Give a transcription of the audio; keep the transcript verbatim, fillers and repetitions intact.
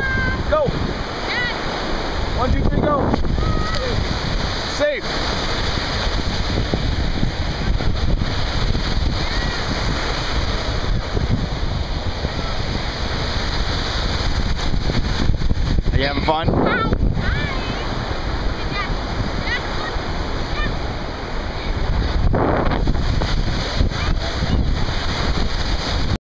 Go. One, two, three, go. Safe. Are you having fun?